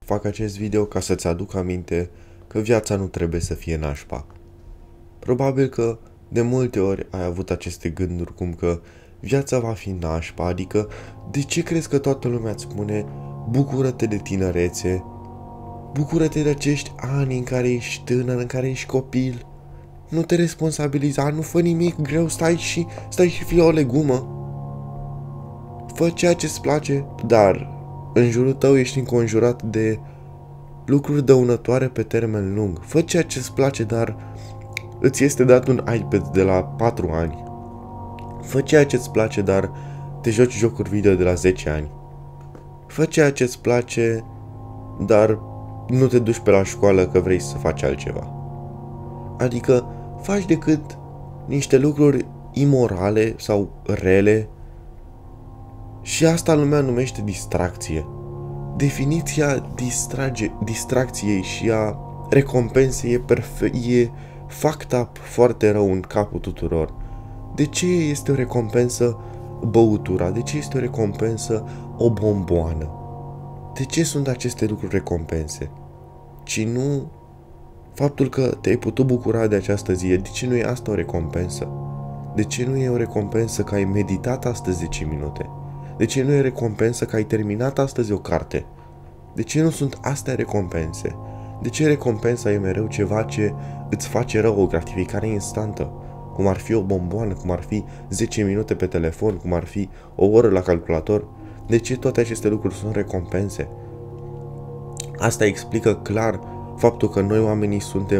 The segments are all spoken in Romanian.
Fac acest video ca să-ți aduc aminte că viața nu trebuie să fie nașpa. Probabil că de multe ori ai avut aceste gânduri cum că viața va fi nașpa, adică de ce crezi că toată lumea îți spune bucură-te de tinerețe, bucură-te de acești ani în care ești tânăr, în care ești copil, nu te responsabiliza, nu fă nimic greu, stai și fii o legumă. Fă ceea ce-ți place, dar în jurul tău ești înconjurat de lucruri dăunătoare pe termen lung. Fă ceea ce-ți place, dar îți este dat un iPad de la 4 ani. Fă ceea ce-ți place, dar te joci jocuri video de la 10 ani. Fă ceea ce-ți place, dar nu te duci pe la școală că vrei să faci altceva. Adică faci decât niște lucruri imorale sau rele și asta lumea numește distracție. Definiția distracției și a recompensei e fucked up foarte rău în capul tuturor. De ce este o recompensă băutura? De ce este o recompensă o bomboană? De ce sunt aceste lucruri recompense? Ci nu faptul că te-ai putut bucura de această zi. De ce nu e asta o recompensă? De ce nu e o recompensă că ai meditat astăzi 10 minute? De ce nu e recompensă că ai terminat astăzi o carte? De ce nu sunt astea recompense? De ce recompensa e mereu ceva ce îți face rău, o gratificare instantă? Cum ar fi o bomboană, cum ar fi 10 minute pe telefon, cum ar fi o oră la calculator? De ce toate aceste lucruri sunt recompense? Asta explică clar faptul că noi oamenii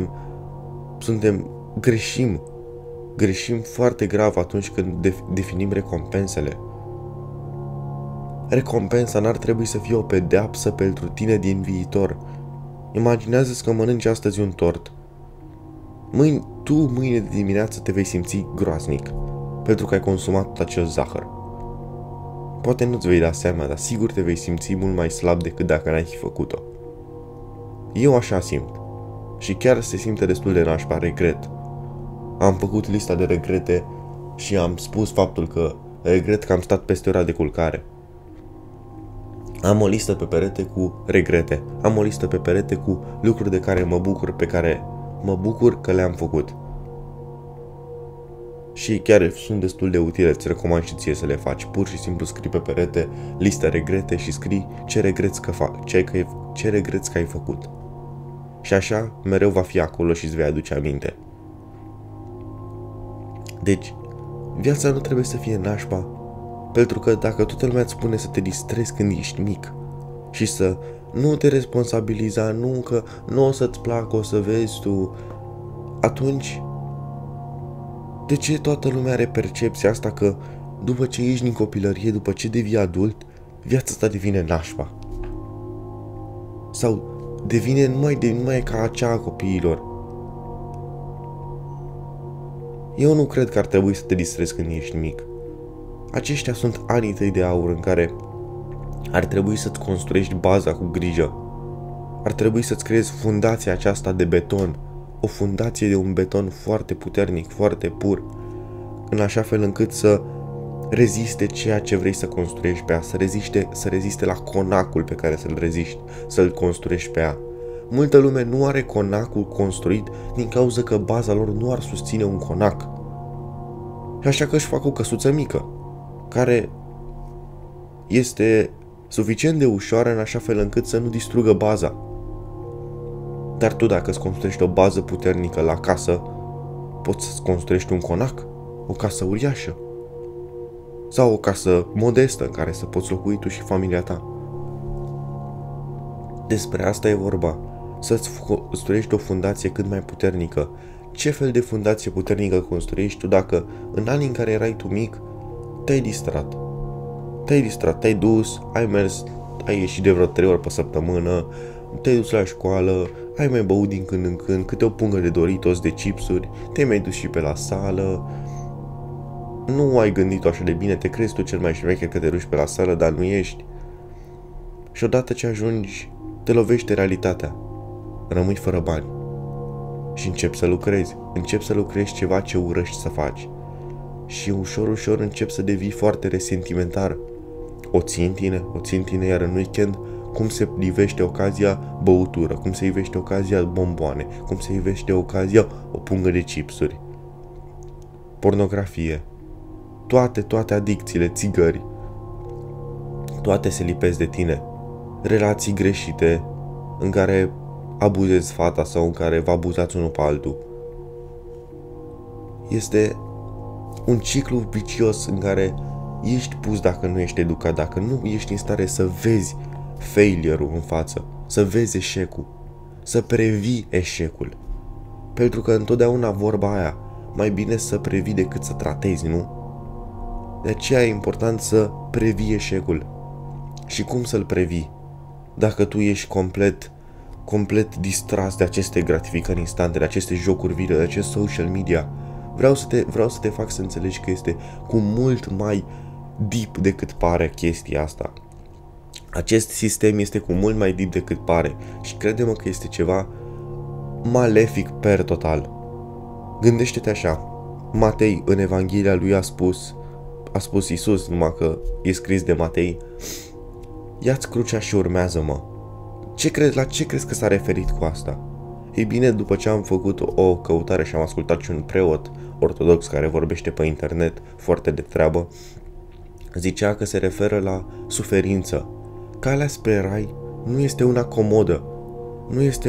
greșim foarte grav atunci când definim recompensele. Recompensa n-ar trebui să fie o pedeapsă pentru tine din viitor. Imaginează-ți că mănânci astăzi un tort. Mâine de dimineață te vei simți groaznic, pentru că ai consumat tot acel zahăr. Poate nu-ți vei da seama, dar sigur te vei simți mult mai slab decât dacă n-ai fi făcut-o. Eu așa simt. Și chiar se simte destul de nașpa, regret. Am făcut lista de regrete și am spus faptul că regret că am stat peste ora de culcare. Am o listă pe perete cu regrete. Am o listă pe perete cu lucruri de care mă bucur, pe care mă bucur că le-am făcut. Și chiar sunt destul de utile, îți recomand și ție să le faci. Pur și simplu scrii pe perete lista regrete și scrii ce regreți că ai făcut. Și așa mereu va fi acolo și îți vei aduce aminte. Deci, viața nu trebuie să fie nașpa, pentru că dacă toată lumea îți spune să te distrezi când ești mic și să nu te responsabiliza, că nu o să-ți placă, o să vezi tu, atunci de ce toată lumea are percepția asta că după ce ești din copilărie, după ce devii adult, viața ta devine nașpa? Sau devine numai ca acea a copiilor? Eu nu cred că ar trebui să te distrezi când ești mic. Aceștia sunt anii tăi de aur în care ar trebui să-ți construiești baza cu grijă. Ar trebui să-ți creezi fundația aceasta de beton, o fundație de un beton foarte puternic, foarte pur, în așa fel încât să reziste ceea ce vrei să construiești pe ea, să reziste la conacul pe care să-l construiești pe ea. Multă lume nu are conacul construit din cauza că baza lor nu ar susține un conac. Și așa că își fac o căsuță mică, care este suficient de ușoară în așa fel încât să nu distrugă baza. Dar tu, dacă îți construiești o bază puternică la casă, poți să-ți construiești un conac, o casă uriașă sau o casă modestă în care să poți locui tu și familia ta. Despre asta e vorba, să-ți construiești o fundație cât mai puternică. Ce fel de fundație puternică construiești tu dacă în anii în care erai tu mic te-ai distrat, te-ai dus, ai ieșit de vreo 3 ori pe săptămână, te-ai dus la școală, ai mai băut din când în când câte o pungă de Doritos, de chipsuri, te-ai mai dus și pe la sală, nu ai gândit-o așa de bine, te crezi tu cel mai șmecher că te duci pe la sală, dar nu ești. Și odată ce ajungi, te lovește realitatea, rămâi fără bani și începi să lucrezi ceva ce urăști să faci. Și ușor începi să devii foarte resentimentar. O ții în tine, iar în weekend cum se ivește ocazia băutură, cum se ivește ocazia bomboane, cum se ivește ocazia o pungă de chipsuri, pornografie, toate adicțiile, țigări, toate se lipesc de tine. Relații greșite în care abuzezi fata sau în care vă abuzați unul pe altul. Este un ciclu vicios în care ești pus dacă nu ești educat, dacă nu ești în stare să vezi failure-ul în față, să vezi eșecul, să previi eșecul. Pentru că întotdeauna vorba aia, mai bine să previi decât să tratezi, nu? De aceea e important să previi eșecul. Și cum să-l previi? Dacă tu ești complet distras de aceste gratificări instante, de aceste jocuri video, de acest social media, vreau să te fac să înțelegi că este cu mult mai deep decât pare chestia asta. Acest sistem este cu mult mai deep decât pare și crede-mă că este ceva malefic per total. Gândește-te așa, Matei în Evanghelia lui a spus Iisus, numai că e scris de Matei, ia-ți crucea și urmează-mă. La ce crezi că s-a referit cu asta? Ei bine, după ce am făcut o căutare și am ascultat și un preot ortodox care vorbește pe internet foarte de treabă, zicea că se referă la suferință. Calea spre rai nu este una comodă, nu este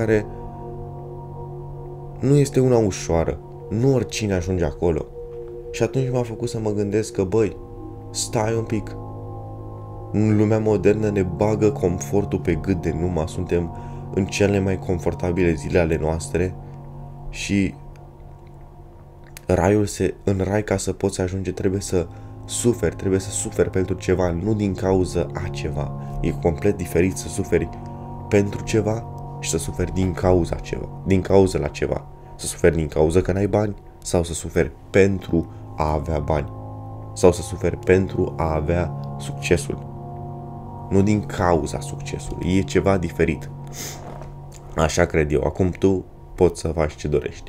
una ușoară, nu oricine ajunge acolo. Și atunci m-a făcut să mă gândesc că, băi, stai un pic, în lumea modernă ne bagă confortul pe gât de numai, suntem în cele mai confortabile zile ale noastre și în rai ca să poți ajunge trebuie să suferi pentru ceva, nu din cauza a ceva. E complet diferit să suferi pentru ceva și să suferi din cauza la ceva. Să suferi din cauza că n-ai bani sau să suferi pentru a avea bani sau să suferi pentru a avea succesul. Nu din cauza succesului, e ceva diferit. Așa cred eu. Acum tu poți să faci ce dorești.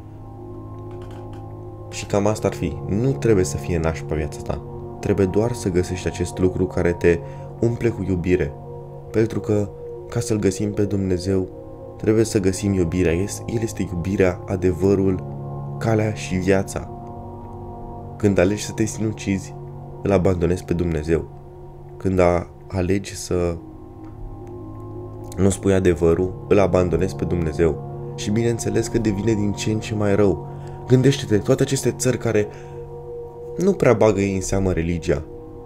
Și cam asta ar fi. Nu trebuie să fie nașpa viața ta. Trebuie doar să găsești acest lucru care te umple cu iubire. Pentru că, ca să-L găsim pe Dumnezeu, trebuie să găsim iubirea. El este iubirea, adevărul, calea și viața. Când alegi să te sinucizi, îl abandonezi pe Dumnezeu. Când alegi să nu spui adevărul, îl abandonezi pe Dumnezeu. Și bineînțeles că devine din ce în ce mai rău. Gândește-te, toate aceste țări care nu prea bagă ei în seamă religia.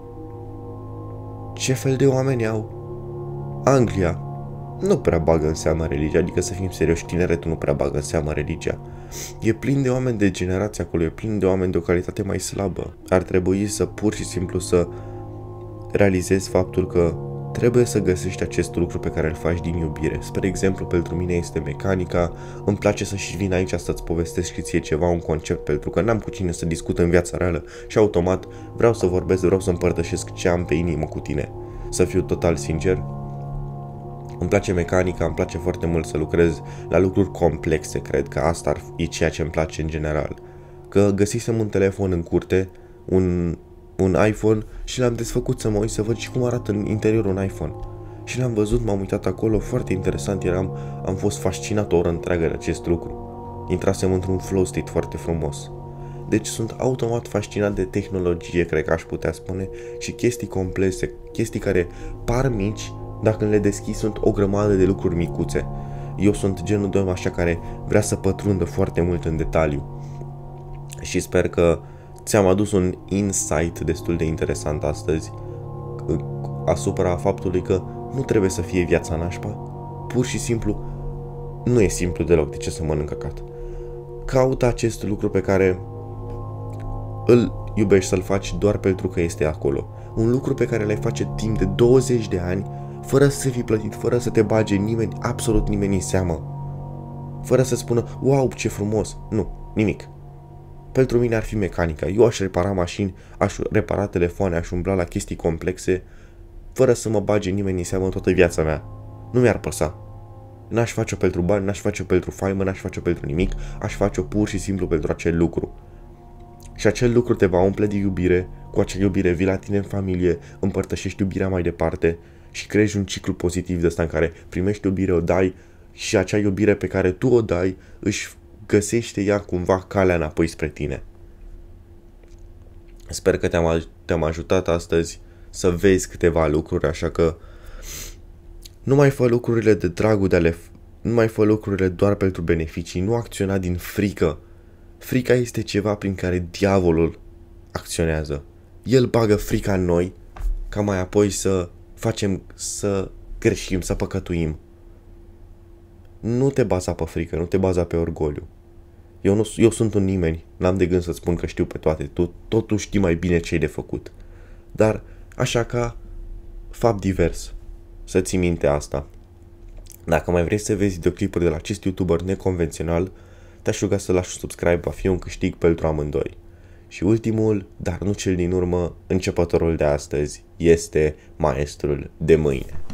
Ce fel de oameni au? Anglia nu prea bagă în seamă religia, adică să fim serioși, tineretul nu prea bagă în seamă religia. E plin de oameni de generație acolo, e plin de oameni de o calitate mai slabă. Ar trebui să pur și simplu să realizezi faptul că trebuie să găsești acest lucru pe care îl faci din iubire. Spre exemplu, pentru mine este mecanica, îmi place să și vin aici să-ți povestesc și ție ceva, un concept, pentru că n-am cu cine să discut în viața reală și automat vreau să vorbesc, vreau să împărtășesc ce am pe inimă cu tine. Să fiu total sincer, îmi place mecanica, îmi place foarte mult să lucrez la lucruri complexe, cred că asta e ceea ce îmi place în general. Că găsisem un telefon în curte, un iPhone și l-am desfăcut să mă uit să văd și cum arată în interiorul un iPhone. Și l-am văzut, m-am uitat acolo, foarte interesant am fost fascinat o oră întreagă de acest lucru. Intrasem într-un flow state foarte frumos. Deci sunt automat fascinat de tehnologie, cred că aș putea spune, și chestii complexe, chestii care par mici, dacă le deschizi sunt o grămadă de lucruri micuțe. Eu sunt genul de om așa care vrea să pătrundă foarte mult în detaliu. Și sper că ți-am adus un insight destul de interesant astăzi asupra faptului că nu trebuie să fie viața nașpa. Pur și simplu nu e simplu deloc. De ce să mănânc căcat? Caută acest lucru pe care îl iubești să-l faci doar pentru că este acolo. Un lucru pe care l-ai face timp de 20 de ani fără să fii plătit, fără să te bage nimeni, absolut nimeni în seamă. Fără să spună, wow, ce frumos. Nu, nimic. Pentru mine ar fi mecanica. Eu aș repara mașini, aș repara telefoane, aș umbla la chestii complexe, fără să mă bage nimeni în seamă în toată viața mea. Nu mi-ar păsa. N-aș face-o pentru bani, n-aș face-o pentru faimă, n-aș face-o pentru nimic, aș face-o pur și simplu pentru acel lucru. Și acel lucru te va umple de iubire, cu acea iubire vii la tine în familie, împărtășești iubirea mai departe și creezi un ciclu pozitiv de ăsta în care primești iubire, o dai și acea iubire pe care tu o dai își găsește ea cumva calea înapoi spre tine. Sper că te-am ajutat astăzi să vezi câteva lucruri, așa că nu mai fă lucrurile de dragul de nu mai fă lucrurile doar pentru beneficii, nu acționa din frică. Frica este ceva prin care diavolul acționează. El bagă frica în noi ca mai apoi să să greșim, să păcătuim. Nu te baza pe frică, nu te baza pe orgoliu. Eu sunt un nimeni, n-am de gând să spun că știu pe toate, tu totul știi mai bine ce-i de făcut. Dar, așa ca fapt divers, să ții minte asta. Dacă mai vrei să vezi videoclipuri de la acest YouTuber neconvențional, te-aș ruga să lași un subscribe, va fi un câștig pentru amândoi. Și ultimul, dar nu cel din urmă, începătorul de astăzi, este maestrul de mâine.